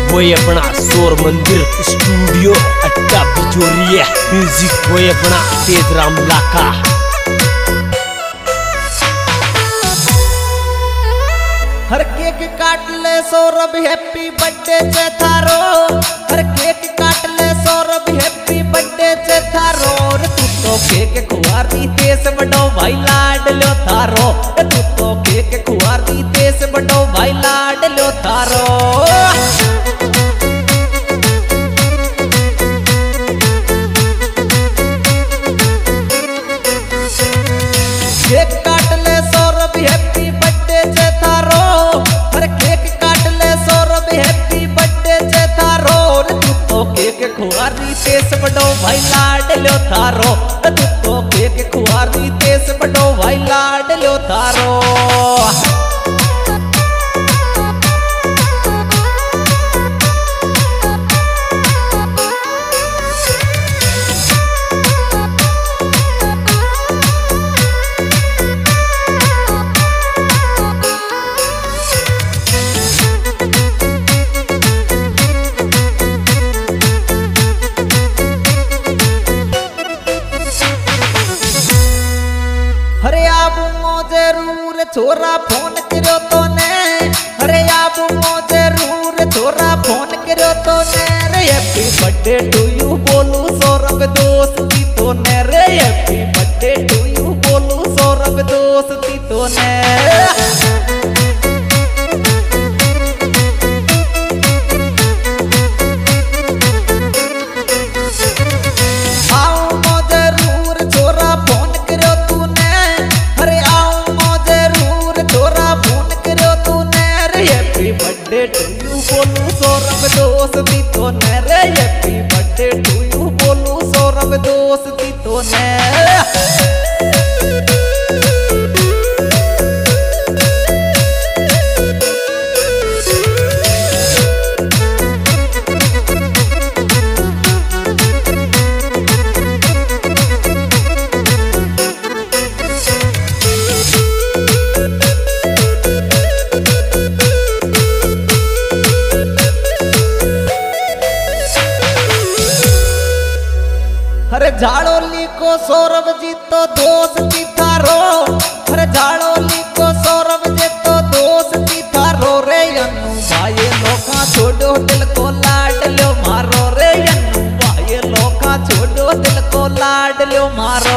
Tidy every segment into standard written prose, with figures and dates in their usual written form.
वही अपना शोर मंदिर स्टूडियो अट्टा बिचौरिया। म्यूजिक वही अपना तेज राम लाका। हर केक काट ले सौरभ हैप्पी बर्थडे से थारो। हर केक काट ले सौरभ हैप्पी बर्थडे से थारो। तू तो केक खुआरी देश बड़ो भाई लाड लो थारो। तू तो केक खुआरी देश बड़ो भाई लाड लो थारो। केक काट ले सौरभ हैप्पी बर्थडे से थारो। हर केक काट ले सौरभ हैप्पी बर्थडे से थारो। तू तो केक खुआरी देश बड़ो भाई लाड लो थारो। तू तो केक खुआरी देश बड़ो भाई लाड लो थारो। हरे आबू जरूर छोरा फोन करो तो ने। हरे आबू जरूर छोरा फोन करो तो ने। रे हैप्पी बर्थडे टू यू बोलू सौरभ दोस्ती तो ने। रे हैप्पी बर्थडे टू यू बोलू सौरभ दोस्ती तो ने। बर्थडे टू यू बोलू सौरभ दोस्ती तो ने। रे हैप्पी बर्थडे टू यू बोलू सौरभ दोस्ती तो ने। हरे झाड़ोली को सौरभ जी तो दोस्ती थारो। हरे झाड़ोली को सौरभ जी तो दोस्ती थारो। रे अन्नू भाई लोका छोड़ो दिल को लाड लो मारो। रे अन्नू भाई लोका छोड़ो दिल को लाड लो मारो।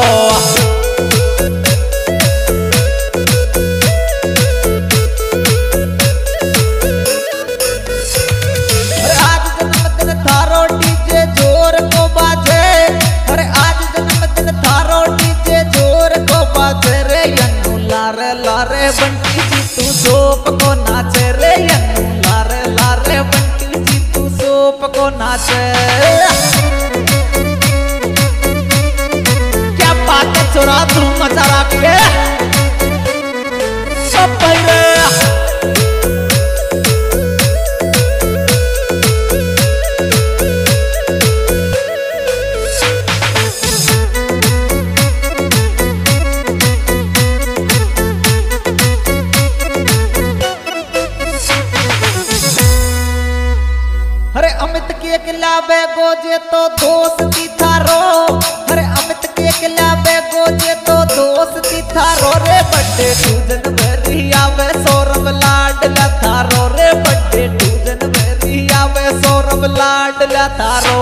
आज जन्मदिन थारो डीजे जोर को बाजे। अरे आज जन्मदिन थारो डीजे जोर को बाजे। रे अन्नू लारे लारे बंटी जी तू सोप को नाचे। रे अन्नू लारे लारे बंटी जी तू सोप को नाचे। क्या बात है छोरा तू मजा रखे सब पहले। हरे अमित केक लावे गोजे तो दोस्ती थारो। हरे अमित केक लावे गोजे तो दोस्ती थारो। रे बर्थडे टू जनवरी आवे सौरभ लाडला थारो। रे बर्थडे टू जनवरी आवे सौरभ लाडला थारो।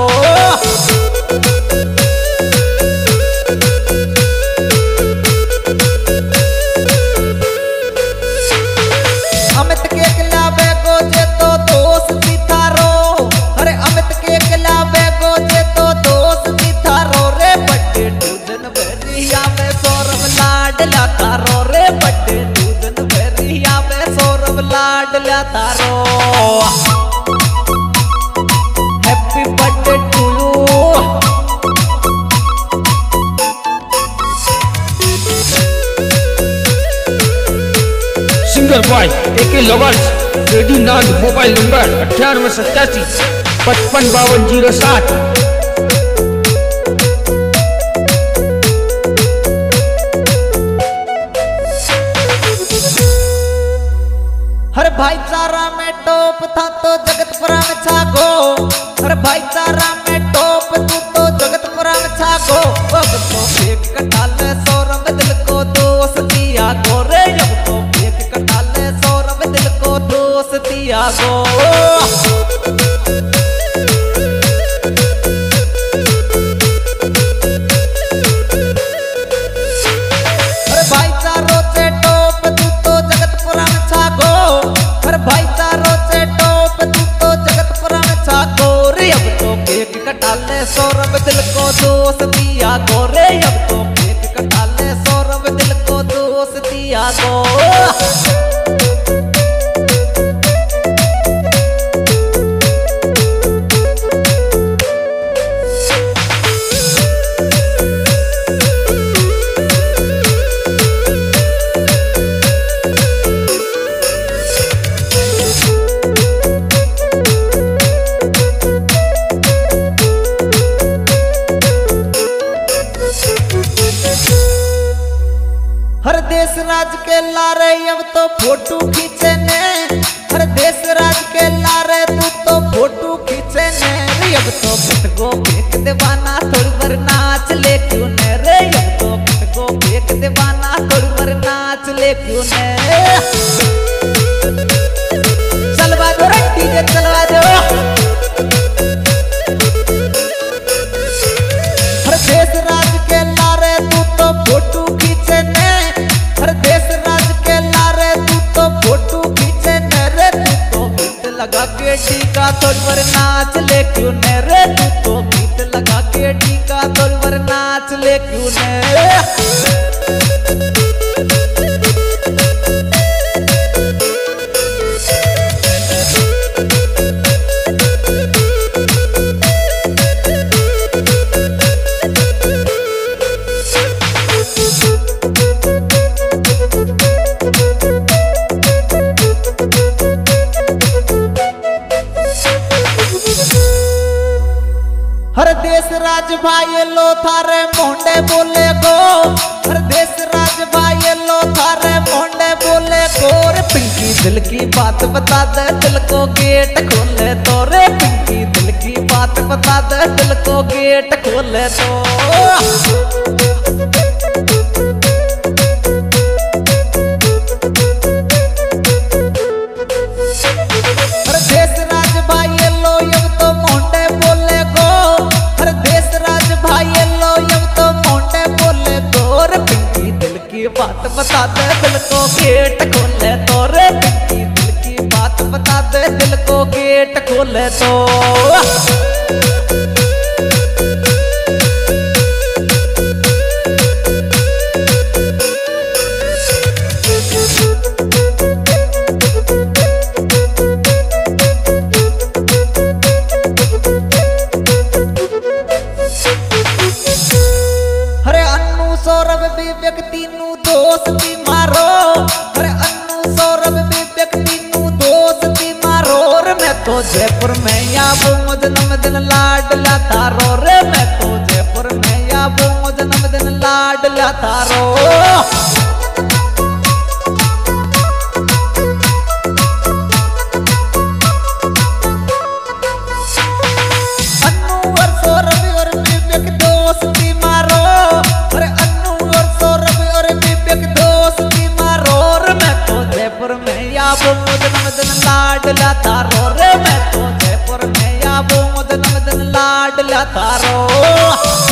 अमित केक लावे गोजे तो दोस्ती थारो। अरे अमित केक लावे गोजे तो दोस्ती थारो। रे बर्थडे टू जनवरी आवे सौरभ लाडला थारो। रे बर्थडे टू जनवरी आवे सौरभ लाडला थारो। Happy birthday to you. Singer boy AK lovers ready नाग। Mobile number 9887 55 52 07। हर भाईचारा में टॉप था तो जगत जगतपुरा में छागो। अरे भाईचारा में टॉप तू तो जगतपुरा में छागो। अब तो एक कटाले सौरभ दिल को दोस्त दिया गो रे। अब तो एक कटाले सौरभ दिल को दोस्त दिया गो। भाईचारों से टॉप तू तो जगतपुरा में छागो। हर भाईचारों से टॉप तू तो जगतपुरा में छागो रे। अब तो केक कटाले सौरभ दिल को दोस्त दिया गो रे। अब तो केक कटाले सौरभ दिल को दोस्त दिया गो। हर देश राज के लारे अब तो फोटो खींचे ने। हर देश राज के लारे तू तो फोटो खींचे ने रे। अब तो पिटको फेंक देवाना थोड़ी बार नाच ले क्यों ने रे। अब तो पिटको फेंक देवाना थोड़ी बार नाच ले क्यों ने। चलवा दो रे डीजे चलवा दो। हर देश राज के लारे तू तो फोटो खींचे ने। हर देश राज के लारे तू तो फोटो खींचे ने रे। तू तो गीत लगा के टीका थोड़ी बार नाच ले क्यों ने रे। तू तो गीत लगा के टीका थोड़ी बार नाच ले क्यों ने। हर देश राज भाई लो थारे मोंडे बोले गो। हर देश राज भाई लो थारे मोंडे बोले गो रे। पिंकी दिल की बात बता दे दिल को गेट खोले तो रे। पिंकी दिल की बात बता दे दिल को गेट खोले तो। हर देश राज भाई लो अब तो मोंडे बोले गो। हर देश राज भाई लो अब तो मोंडे बोले गो रे। पिंकी दिल की बात बता दे दिल को गेट खोले तो रे। पिंकी दिल की बात बता दे दिल को गेट खोले तो। हरे अन्नू सौरभ भी व्यक्ति नू दोस्ती मारो। हरे अन्नू सौरभ भी व्यक्ति नू दोस्ती मारो रे। मैं तो जयपुर में आबू जन्मदिन लाडला तारो रे। मैं तो जयपुर में आबू जन्मदिन लाडला तारो। जन्मदिन लाडला तारो रे। मैं तो जयपुर में आबू जन्मदिन लाडला तारो।